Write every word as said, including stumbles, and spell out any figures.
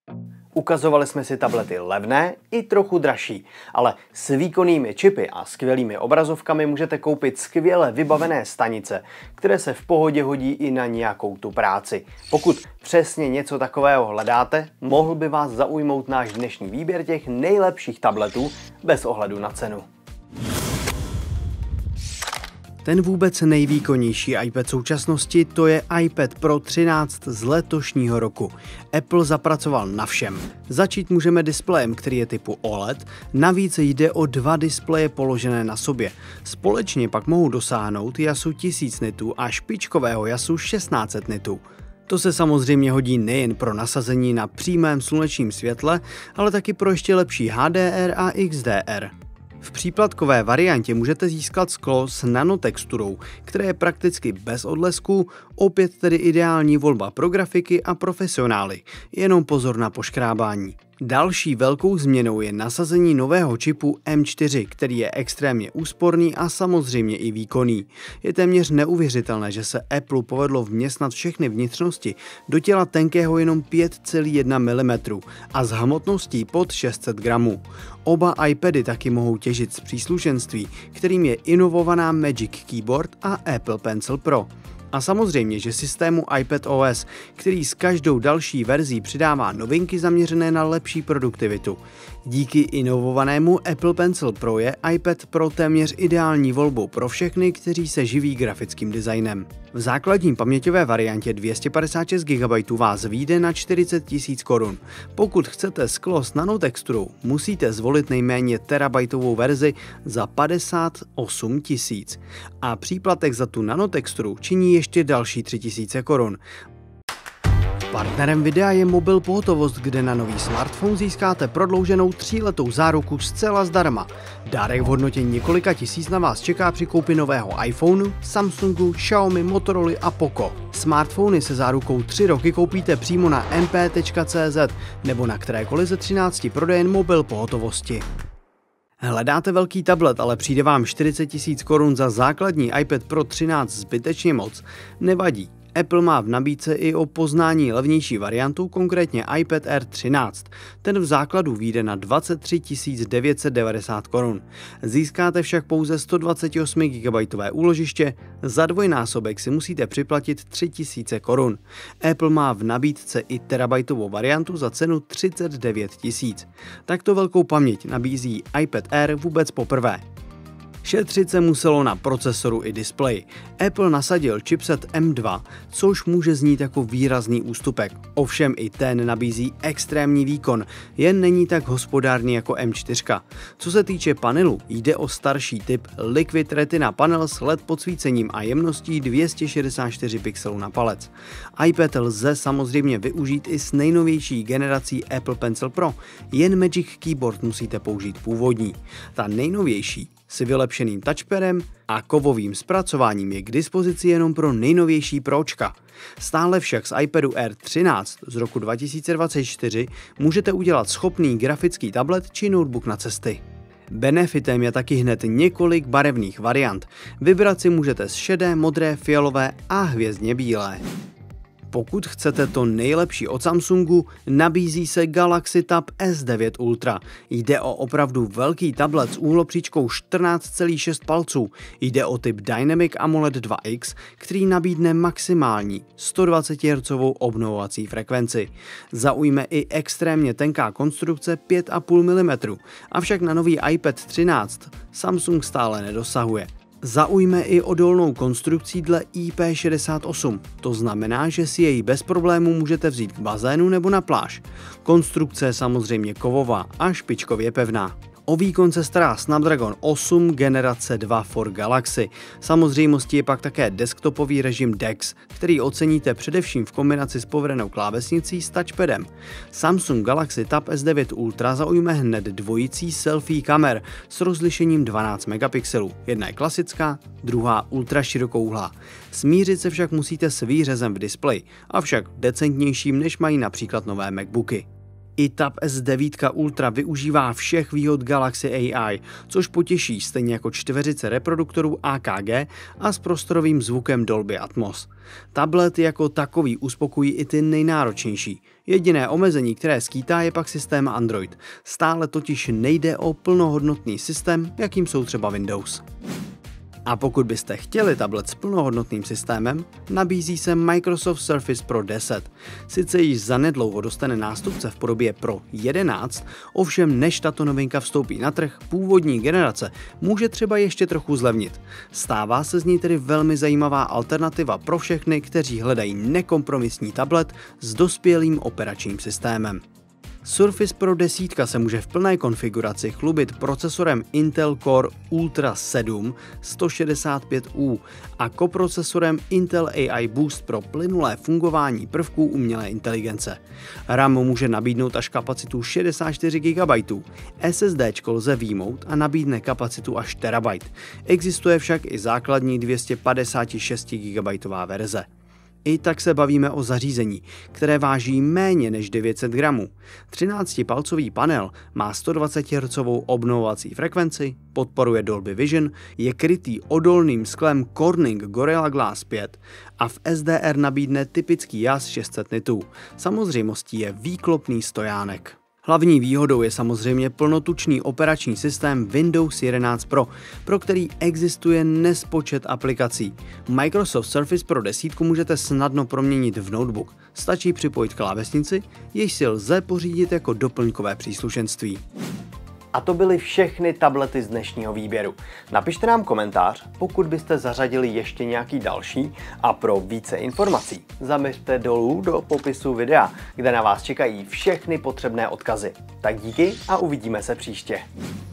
Ukazovali jsme si tablety levné i trochu dražší, ale s výkonnými čipy a skvělými obrazovkami můžete koupit skvěle vybavené stanice, které se v pohodě hodí i na nějakou tu práci. Pokud přesně něco takového hledáte, mohl by vás zaujmout náš dnešní výběr těch nejlepších tabletů bez ohledu na cenu. Ten vůbec nejvýkonnější iPad současnosti to je iPad Pro třináct z letošního roku. Apple zapracoval na všem. Začít můžeme displejem, který je typu O L E D, navíc jde o dva displeje položené na sobě. Společně pak mohou dosáhnout jasu tisíc nitů a špičkového jasu šestnáct set nitů. To se samozřejmě hodí nejen pro nasazení na přímém slunečním světle, ale taky pro ještě lepší H D R a X D R. V příplatkové variantě můžete získat sklo s nanotexturou, které je prakticky bez odlesků, opět tedy ideální volba pro grafiky a profesionály, jenom pozor na poškrábání. Další velkou změnou je nasazení nového čipu M čtyři, který je extrémně úsporný a samozřejmě i výkonný. Je téměř neuvěřitelné, že se Apple povedlo vměstnat všechny vnitřnosti do těla tenkého jenom pět celá jedna milimetru a s hmotností pod šest set gramů. Oba iPady taky mohou těžit z příslušenství, kterým je inovovaná Magic Keyboard a Apple Pencil Pro. A samozřejmě, že systému iPadOS, který s každou další verzí přidává novinky zaměřené na lepší produktivitu. Díky inovovanému Apple Pencil Pro je iPad Pro téměř ideální volbou pro všechny, kteří se živí grafickým designem. V základní paměťové variantě dvě stě padesát šest gigabajtů vás vyjde na čtyřicet tisíc korun. Pokud chcete sklo s nanotexturou, musíte zvolit nejméně terabajtovou verzi za padesát osm tisíc. A příplatek za tu nanotexturu činí ještě další tři tisíce korun. Partnerem videa je Mobil Pohotovost, kde na nový smartphone získáte prodlouženou tříletou záruku zcela zdarma. Dárek v hodnotě několika tisíc na vás čeká při koupi nového iPhoneu, Samsungu, Xiaomi, Motorola a Poco. Smartfony se zárukou tři roky koupíte přímo na m p tečka c z nebo na kterékoliv ze třinácti prodejen Mobil Pohotovosti. Hledáte velký tablet, ale přijde vám čtyřicet tisíc korun za základní iPad Pro třináct zbytečně moc? Nevadí. Apple má v nabídce i o poznání levnější variantu, konkrétně iPad Air třináct. Ten v základu vyjde na dvacet tři tisíc devět set devadesát korun. Získáte však pouze sto dvacet osm gigabajtů úložiště, za dvojnásobek si musíte připlatit tři tisíce korun. Apple má v nabídce i terabajtovou variantu za cenu třicet devět tisíc. Takto velkou paměť nabízí iPad Air vůbec poprvé. Šetřit se muselo na procesoru i displeji. Apple nasadil chipset M dva, což může znít jako výrazný ústupek. Ovšem i ten nabízí extrémní výkon, jen není tak hospodárný jako M čtyři. Co se týče panelu, jde o starší typ Liquid Retina panel s L E D podsvícením a jemností dvě stě šedesát čtyři pixelů na palec. iPad lze samozřejmě využít i s nejnovější generací Apple Pencil Pro, jen Magic Keyboard musíte použít původní. Ta nejnovější s vylepšeným touchpadem a kovovým zpracováním je k dispozici jenom pro nejnovější Pročka. Stále však z iPadu Air třináct z roku dva tisíce dvacet čtyři můžete udělat schopný grafický tablet či notebook na cesty. Benefitem je taky hned několik barevných variant. Vybrat si můžete z šedé, modré, fialové a hvězdně bílé. Pokud chcete to nejlepší od Samsungu, nabízí se Galaxy Tab S devět Ultra. Jde o opravdu velký tablet s úhlopříčkou čtrnáct celá šest palců. Jde o typ Dynamic AMOLED dva X, který nabídne maximální sto dvacet hertzů obnovovací frekvenci. Zaujme i extrémně tenká konstrukce pět celá pět milimetru, avšak na nový iPad třináct Samsung stále nedosahuje. Zaujme i odolnou konstrukcí dle I P šedesát osm, to znamená, že si jej bez problémů můžete vzít k bazénu nebo na pláž. Konstrukce je samozřejmě kovová a špičkově pevná. O výkon se stará Snapdragon osm generace dva for Galaxy. Samozřejmostí je pak také desktopový režim D E X, který oceníte především v kombinaci s povedenou klávesnicí s touchpadem. Samsung Galaxy Tab S devět Ultra zaujme hned dvojicí selfie kamer s rozlišením dvanáct megapixelů. Jedna je klasická, druhá ultra širokouhlá. Smířit se však musíte s výřezem v displeji, avšak decentnějším než mají například nové MacBooky. I Tab S devět Ultra využívá všech výhod Galaxy A I, což potěší stejně jako čtveřice reproduktorů A K G a s prostorovým zvukem Dolby Atmos. Tablet jako takový uspokojí i ty nejnáročnější. Jediné omezení, které skýtá, je pak systém Android. Stále totiž nejde o plnohodnotný systém, jakým jsou třeba Windows. A pokud byste chtěli tablet s plnohodnotným systémem, nabízí se Microsoft Surface Pro deset. Sice již zanedlouho dostane nástupce v podobě Pro jedenáct, ovšem než tato novinka vstoupí na trh, původní generace může třeba ještě trochu zlevnit. Stává se z ní tedy velmi zajímavá alternativa pro všechny, kteří hledají nekompromisní tablet s dospělým operačním systémem. Surface Pro deset se může v plné konfiguraci chlubit procesorem Intel Core Ultra sedm sto šedesát pět U a koprocesorem Intel A I Boost pro plynulé fungování prvků umělé inteligence. RAM může nabídnout až kapacitu šedesát čtyři gigabajtů, SSDčko lze vyjmout a nabídne kapacitu až terabajt. Existuje však i základní dvě stě padesát šest gigabajtová verze. I tak se bavíme o zařízení, které váží méně než devět set gramů. třináctipalcový panel má sto dvacet hertzů obnovovací frekvenci, podporuje Dolby Vision, je krytý odolným sklem Corning Gorilla Glass pět a v S D R nabídne typický jas šest set nitů. Samozřejmostí je výklopný stojánek. Hlavní výhodou je samozřejmě plnotučný operační systém Windows jedenáct Pro, pro který existuje nespočet aplikací. Microsoft Surface Pro deset můžete snadno proměnit v notebook. Stačí připojit klávesnici, jež si lze pořídit jako doplňkové příslušenství. A to byly všechny tablety z dnešního výběru. Napište nám komentář, pokud byste zařadili ještě nějaký další, a pro více informací zaměřte dolů do popisu videa, kde na vás čekají všechny potřebné odkazy. Tak díky a uvidíme se příště.